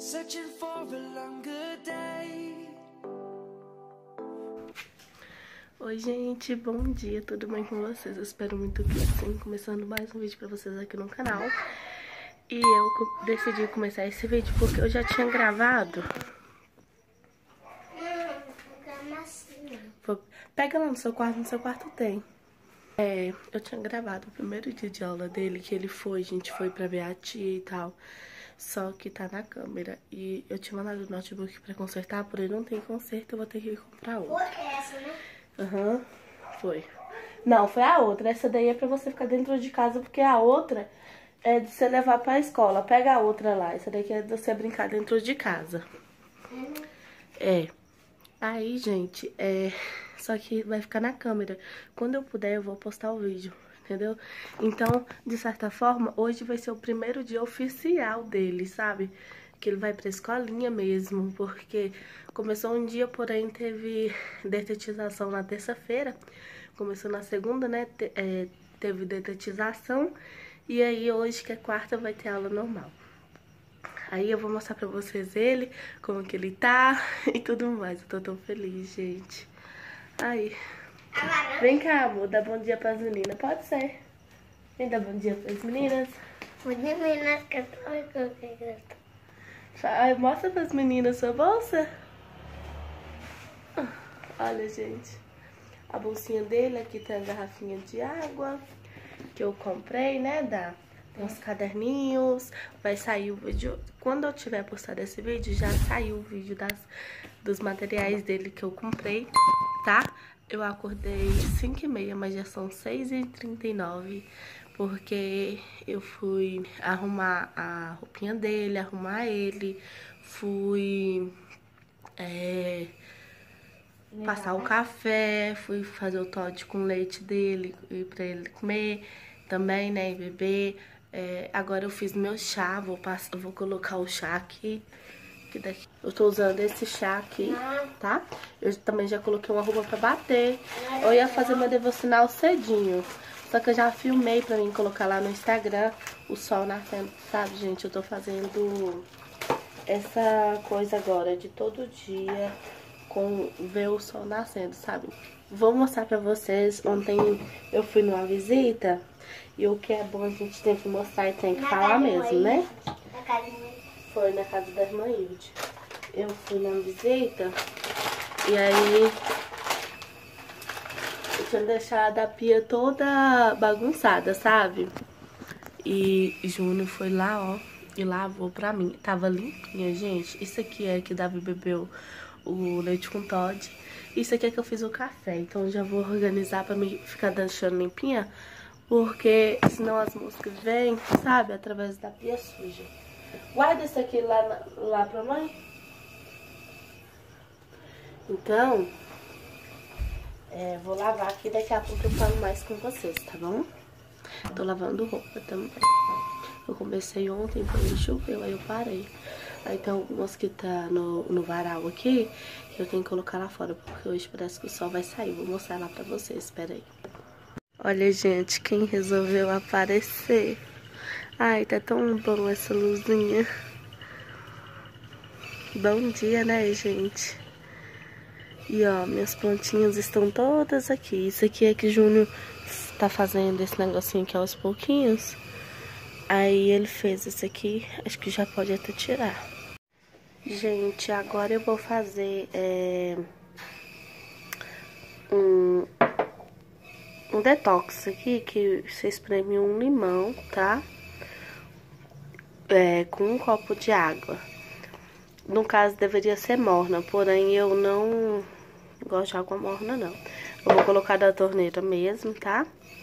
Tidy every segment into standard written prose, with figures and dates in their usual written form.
Searching for a longer day. Oi gente, bom dia, tudo bem com vocês? Eu espero muito que sim, começando mais um vídeo pra vocês aqui no canal. E eu decidi começar esse vídeo porque eu já tinha gravado. Pega lá no seu quarto tem. Eu tinha gravado o primeiro dia de aula dele, que a gente foi pra ver a tia e tal. Só que tá na câmera. E eu tinha mandado o notebook pra consertar, porém não tem conserto, eu vou ter que comprar outro. Foi essa, né? Aham, foi. Não, foi a outra. Essa daí é pra você ficar dentro de casa, porque a outra é de você levar pra escola. Pega a outra lá. Essa daqui é de você brincar dentro de casa. Aí, gente, só que vai ficar na câmera. Quando eu puder, eu vou postar o vídeo, entendeu? Então, de certa forma, hoje vai ser o primeiro dia oficial dele, sabe? Que ele vai pra escolinha mesmo, porque começou um dia, porém teve detetização na terça-feira. Começou na segunda, né? Teve detetização. E aí, hoje, que é quarta, vai ter aula normal. Aí eu vou mostrar pra vocês ele, como que ele tá e tudo mais. Eu tô tão feliz, gente. Aí. Vem cá, amor, dá bom dia pras meninas. Pode ser. Vem dar bom dia pras meninas. Bom dia, meninas, que eu tô... Ai, mostra pras meninas sua bolsa. Olha, gente. A bolsinha dele, aqui tem a garrafinha de água que eu comprei, né, Tem uns caderninhos, vai sair o vídeo. Quando eu tiver postado esse vídeo, já saiu o vídeo dos materiais dele que eu comprei, tá? Eu acordei 5h30, mas já são 6h39, porque eu fui arrumar a roupinha dele, arrumar ele, fui passar o café, fui fazer o Toddy com leite dele e pra ele comer também, né, e beber. Agora eu fiz meu chá, vou colocar o chá aqui, que daqui eu tô usando esse chá aqui, tá? Eu também já coloquei uma roupa pra bater. Eu ia fazer meu devocional cedinho, só que eu já filmei pra mim colocar lá no Instagram o sol nascendo, sabe, gente? Eu tô fazendo essa coisa agora de todo dia ver o sol nascendo, sabe? Vou mostrar pra vocês. Ontem eu fui numa visita. E o que é bom a gente tem que mostrar e tem que falar mesmo, né? Na casa da mãe. Foi na casa da irmã Hilde. Eu fui na visita e aí eu tinha deixado a pia toda bagunçada, sabe? E Júnior foi lá, ó, e lavou pra mim. Tava limpinha, gente. Isso aqui é que Davi bebeu o leite com Toddy. Isso aqui é que eu fiz o café. Então eu já vou organizar pra mim ficar deixando limpinha, porque senão as moscas vêm, sabe, através da pia suja. Guarda isso aqui lá pra mãe. Então, vou lavar aqui, daqui a pouco eu falo mais com vocês, tá bom? Tô lavando roupa também. Eu comecei ontem, porém choveu, aí eu parei. Aí tem algumas que tá no varal aqui, que eu tenho que colocar lá fora, porque hoje parece que o sol vai sair. Vou mostrar lá pra vocês, espera aí. Olha, gente, quem resolveu aparecer. Ai, tá tão bom essa luzinha. Bom dia, né, gente? E, ó, minhas plantinhas estão todas aqui. Isso aqui é que Júnior tá fazendo esse negocinho aqui aos pouquinhos. Aí ele fez isso aqui, acho que já pode até tirar. Gente, agora eu vou fazer um detox aqui, que você espreme um limão, tá? Com um copo de água. No caso, deveria ser morna, porém eu não gosto de água morna, não. Eu vou colocar da torneira mesmo, tá?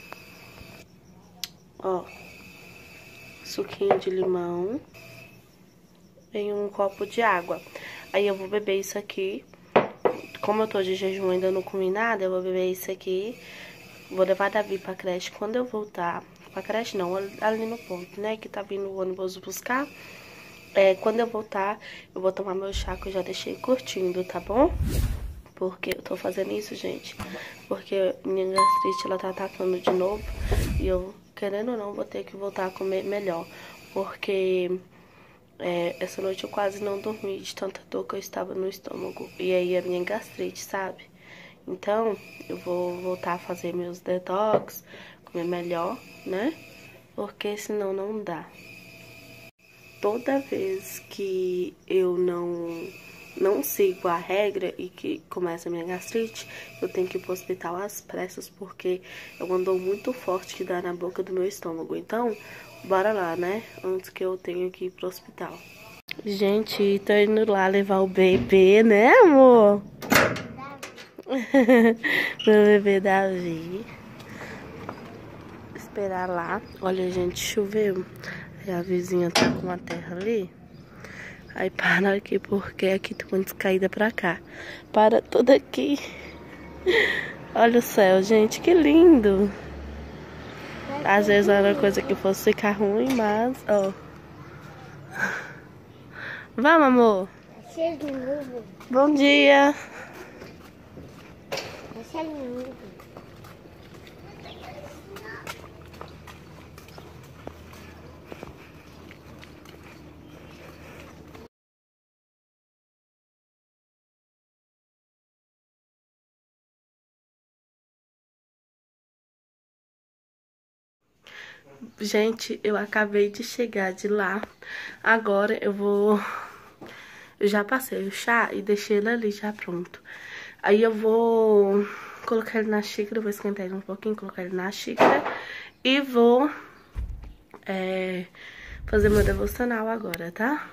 Ó, suquinho de limão em um copo de água. Aí eu vou beber isso aqui. Como eu tô de jejum, ainda não comi nada, eu vou beber isso aqui. Vou levar Davi pra creche quando eu voltar. Pra creche não, ali no ponto, né? Que tá vindo o ônibus buscar. Quando eu voltar, eu vou tomar meu chá que eu já deixei curtindo, tá bom? Porque eu tô fazendo isso, gente, porque minha gastrite, ela tá atacando de novo. E eu, querendo ou não, vou ter que voltar a comer melhor. Porque Essa noite eu quase não dormi de tanta dor que eu estava no estômago. E aí a minha gastrite, sabe? Então, eu vou voltar a fazer meus detox, comer melhor, né? Porque senão não dá. Toda vez que eu não sigo a regra e que começa a minha gastrite, eu tenho que ir pro hospital às pressas, porque é uma dor muito forte que dá na boca do meu estômago. Então, bora lá, né? Antes que eu tenha que ir pro hospital. Gente, tô indo lá levar o bebê, né, amor? Meu bebê Davi. Esperar lá. Olha, gente, choveu. Aí a vizinha tá com a terra ali. Aí para aqui, porque aqui tem uma descaída pra cá. Para tudo aqui. Olha o céu, gente, que lindo. Às vezes era coisa que fosse ficar ruim, mas, ó. Vamos, amor. Bom dia. Gente, eu acabei de chegar de lá. Agora eu já passei o chá e deixei ele ali já pronto. Aí eu vou colocar ele na xícara, vou esquentar ele um pouquinho, colocar ele na xícara. E vou fazer meu devocional agora, tá?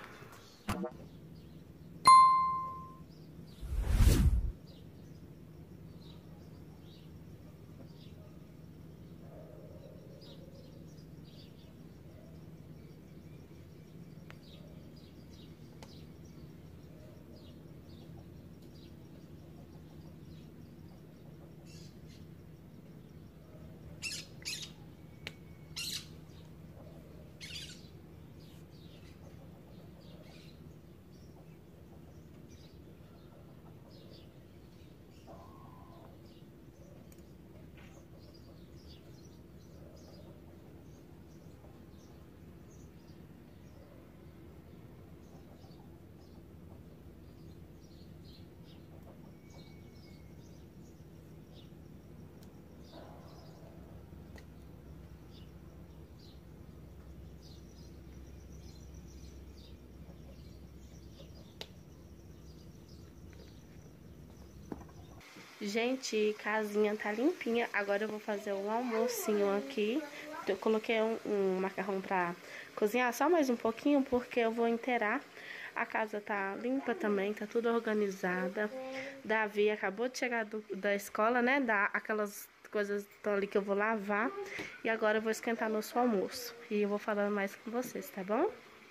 Gente, casinha tá limpinha. Agora eu vou fazer um almocinho aqui. Eu coloquei um macarrão pra cozinhar só mais um pouquinho, porque eu vou inteirar. A casa tá limpa também, tá tudo organizada. Davi acabou de chegar da escola, né? Aquelas coisas estão ali que eu vou lavar. E agora eu vou esquentar nosso almoço. E eu vou falando mais com vocês, tá bom?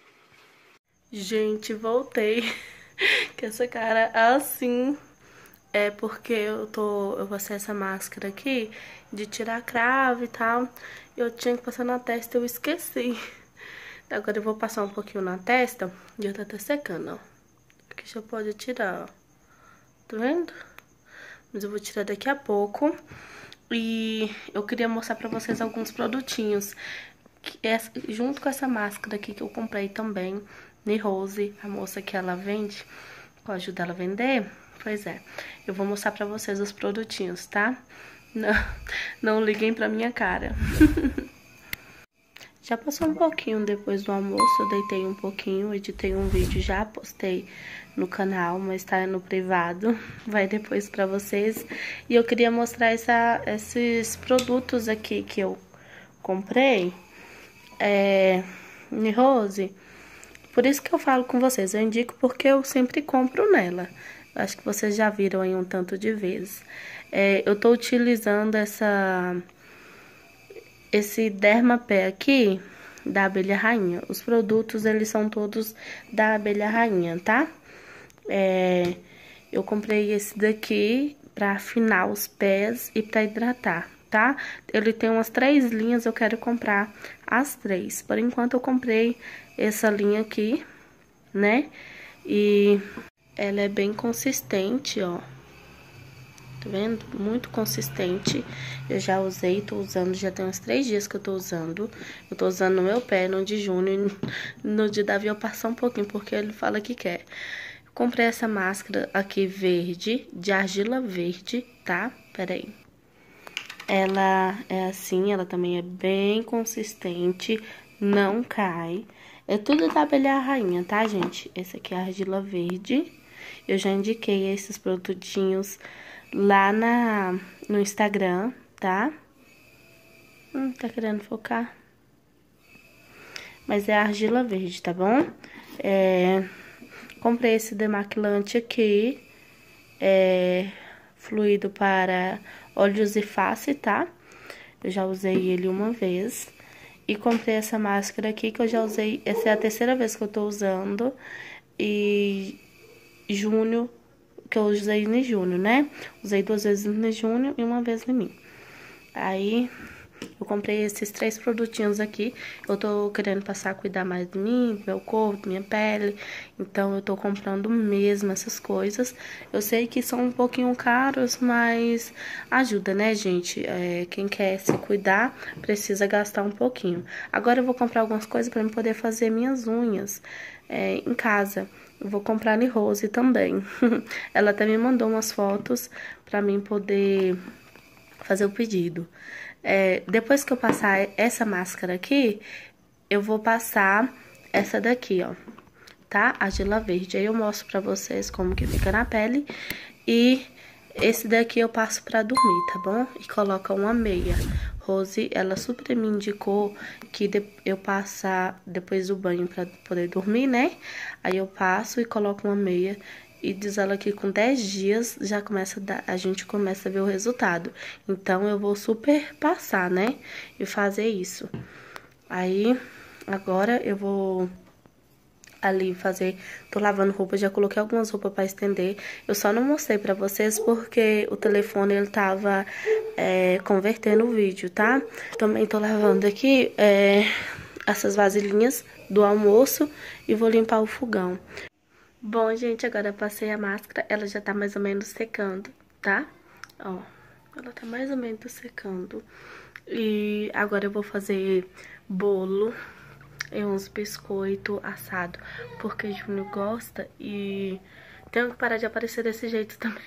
Gente, voltei. Que essa cara assim... É porque eu vou passar essa máscara aqui de tirar cravo e tal. Eu tinha que passar na testa e eu esqueci. Agora eu vou passar um pouquinho na testa e já tá até secando, ó. Aqui já pode tirar, ó. Tá vendo? Mas eu vou tirar daqui a pouco. E eu queria mostrar pra vocês alguns produtinhos. Junto com essa máscara aqui que eu comprei também. Ne Rose, a moça que ela vende, eu ajudo ela a vender. Pois é, eu vou mostrar pra vocês os produtinhos, tá? Não liguem pra minha cara. Já passou um pouquinho depois do almoço, eu deitei um pouquinho, editei um vídeo, já postei no canal, mas tá no privado, vai depois pra vocês. E eu queria mostrar esses produtos aqui que eu comprei, Ne Rose. Por isso que eu falo com vocês, eu indico porque eu sempre compro nela. Acho que vocês já viram aí um tanto de vezes. Eu tô utilizando esse Dermapé aqui, da Abelha Rainha. Os produtos, eles são todos da Abelha Rainha, tá? Eu comprei esse daqui pra afinar os pés e pra hidratar, tá? Ele tem umas 3 linhas, eu quero comprar as 3. Por enquanto, eu comprei essa linha aqui, né? E... ela é bem consistente, ó. Tá vendo? Muito consistente. Eu já usei, tô usando, já tem uns 3 dias que eu tô usando. Eu tô usando no meu pé, no de Júnior. No de Davi eu passo um pouquinho, porque ele fala que quer. Comprei essa máscara aqui verde, de argila verde, tá? Peraí. Ela é assim, ela também é bem consistente, não cai. É tudo da Abelha Rainha, tá, gente? Esse aqui é a argila verde. Eu já indiquei esses produtinhos lá no Instagram, tá? Tá querendo focar? Mas é a argila verde, tá bom? Comprei esse demaquilante aqui, fluido para olhos e face, tá? Eu já usei ele uma vez. E comprei essa máscara aqui que eu já usei, essa é a 3ª vez que eu tô usando. E junho, que eu usei em junho, né? Usei 2 vezes em junho e 1 vez em mim. Aí, eu comprei esses 3 produtinhos aqui. Eu tô querendo passar a cuidar mais de mim, do meu corpo, minha pele. Então, eu tô comprando mesmo essas coisas. Eu sei que são um pouquinho caros, mas ajuda, né, gente? Quem quer se cuidar, precisa gastar um pouquinho. Agora, eu vou comprar algumas coisas pra eu poder fazer minhas unhas em casa. Eu vou comprar em Rose também. Ela até me mandou umas fotos pra mim poder fazer o pedido. Depois que eu passar essa máscara aqui, eu vou passar essa daqui, ó, tá? Argila verde. Aí eu mostro pra vocês como que fica na pele. E esse daqui eu passo pra dormir, tá bom? E coloca uma meia. Rose, ela super me indicou que eu passar depois do banho pra poder dormir, né? Aí eu passo e coloco uma meia. E diz ela que com 10 dias já a gente começa a ver o resultado. Então, eu vou super passar, né? E fazer isso. Aí, agora eu vou ali fazer... Tô lavando roupa, já coloquei algumas roupas pra estender. Eu só não mostrei pra vocês porque o telefone, ele tava convertendo o vídeo, tá? Também tô lavando aqui essas vasilhinhas do almoço e vou limpar o fogão. Bom, gente, agora eu passei a máscara, ela já tá mais ou menos secando, tá? Ó, ela tá mais ou menos secando. E agora eu vou fazer bolo e uns biscoitos assados, porque Júnior gosta e tenho que parar de aparecer desse jeito também.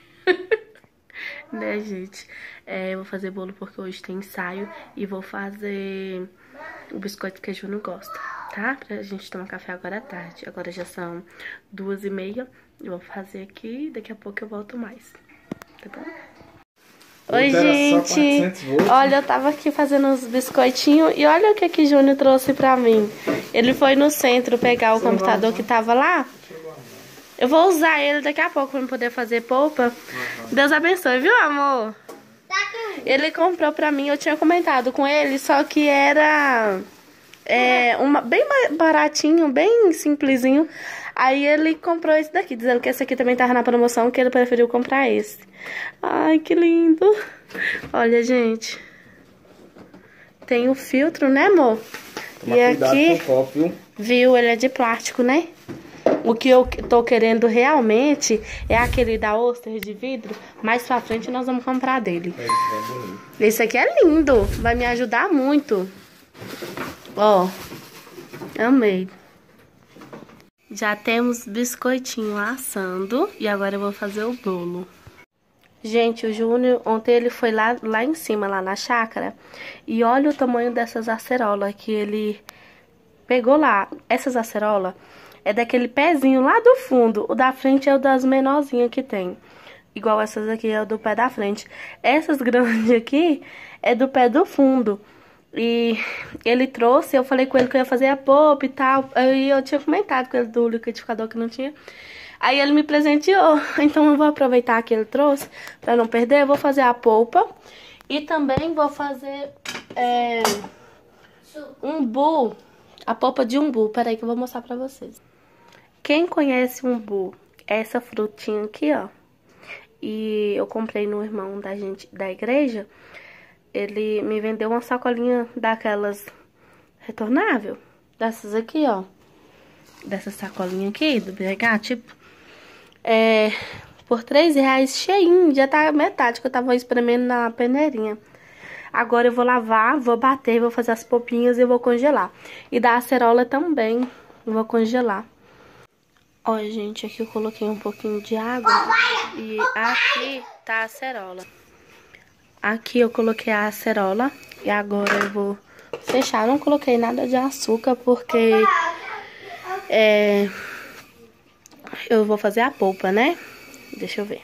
Né, gente? Eu vou fazer bolo porque hoje tem ensaio e vou fazer o biscoito que a Júnior gosta, tá? Pra gente tomar café agora à tarde. Agora já são 2h30. Eu vou fazer aqui, daqui a pouco eu volto mais. Tá bom? Oi, gente. Olha, eu tava aqui fazendo uns biscoitinhos e olha o que que Júnior trouxe pra mim. Ele foi no centro pegar o computador que tava lá. Eu vou usar ele daqui a pouco pra poder fazer polpa. Deus abençoe, viu, amor? Ele comprou pra mim, eu tinha comentado com ele, só que era bem baratinho, bem simplesinho. Aí ele comprou esse daqui, dizendo que esse aqui também tava na promoção, que ele preferiu comprar esse. Ai, que lindo. Olha, gente. Tem o filtro, né, amor? Toma e cuidado aqui, com o copo, viu? Ele é de plástico, né? O que eu tô querendo realmente é aquele da Oster de vidro. Mais pra frente nós vamos comprar dele. Esse aqui é lindo. Vai me ajudar muito. Ó. Amei. Já temos biscoitinho assando. E agora eu vou fazer o bolo. Gente, o Júnior, ontem ele foi lá em cima, lá na chácara. E olha o tamanho dessas acerolas que ele pegou lá. Essas acerolas é daquele pezinho lá do fundo. O da frente é o das menorzinhas que tem. Igual essas aqui é o do pé da frente. Essas grandes aqui é do pé do fundo. E ele trouxe, eu falei com ele que eu ia fazer a polpa e tal. Aí eu tinha comentado com ele do liquidificador que não tinha. Aí ele me presenteou. Então eu vou aproveitar que ele trouxe pra não perder. Eu vou fazer a polpa. E também vou fazer umbu. A polpa de umbu. Peraí que eu vou mostrar pra vocês. Quem conhece umbu, é essa frutinha aqui, ó. E eu comprei no irmão da igreja. Ele me vendeu uma sacolinha daquelas retornável. Dessas aqui, ó. Dessa sacolinha aqui, do BH, tipo. por R$3 cheinho. Já tá metade que eu tava espremendo na peneirinha. Agora eu vou lavar, vou bater, vou fazer as polpinhas e eu vou congelar. E da acerola também, eu vou congelar. Ó, gente, aqui eu coloquei um pouquinho de água e aqui tá a acerola. Aqui eu coloquei a acerola e agora eu vou fechar. Eu não coloquei nada de açúcar porque eu vou fazer a polpa, né? Deixa eu ver.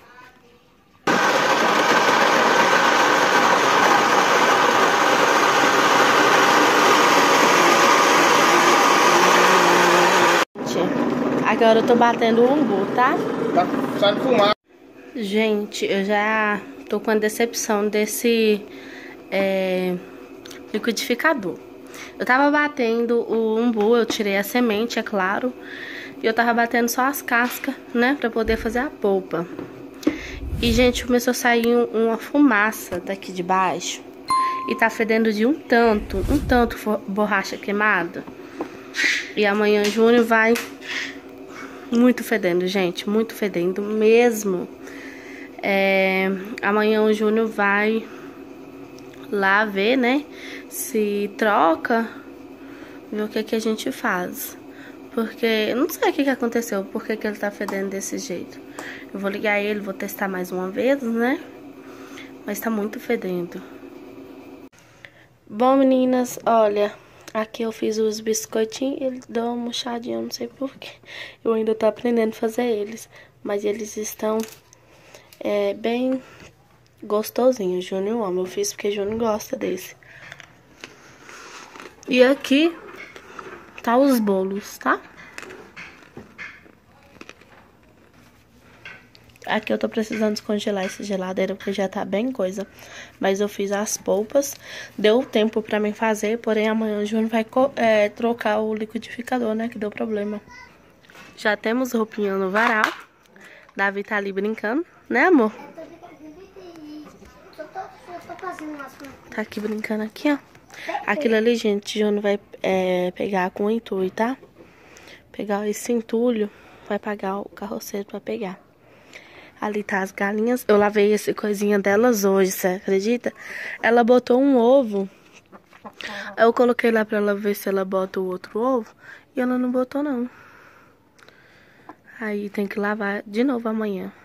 Agora eu tô batendo o umbu, tá? Sai de fumar. Gente, eu já tô com a decepção desse liquidificador. Eu tava batendo o umbu, eu tirei a semente, é claro. E eu tava batendo só as cascas, né? Pra poder fazer a polpa. E, gente, começou a sair uma fumaça daqui de baixo. E tá fedendo de um tanto borracha queimada. E amanhã Júnior vai... Muito fedendo, gente, muito fedendo mesmo. Amanhã o Júnior vai lá ver, né, se troca, ver o que a gente faz. Porque eu não sei o que aconteceu, por que ele tá fedendo desse jeito. Eu vou ligar ele, vou testar mais uma vez, né, mas tá muito fedendo. Bom, meninas, olha... Aqui eu fiz os biscoitinhos e ele deu uma murchadinha, eu não sei porquê. Eu ainda tô aprendendo a fazer eles. Mas eles estão bem gostosinhos. Júnior ama, eu fiz porque Júnior gosta desse. E aqui tá os bolos, tá? Aqui eu tô precisando descongelar essa geladeira porque já tá bem coisa. Mas eu fiz as polpas. Deu tempo pra mim fazer, porém amanhã o Júnior vai trocar o liquidificador, né? Que deu problema. Já temos roupinha no varal. Davi tá ali brincando, né, amor? Tá aqui brincando aqui, ó. Aquilo ali, gente, o Júnior vai pegar com o entulho, tá? Pegar esse entulho, vai pagar o carroceiro pra pegar. Ali tá as galinhas. Eu lavei essa coisinha delas hoje, você acredita? Ela botou um ovo. Eu coloquei lá pra ela ver se ela bota o outro ovo. E ela não botou, não. Aí tem que lavar de novo amanhã.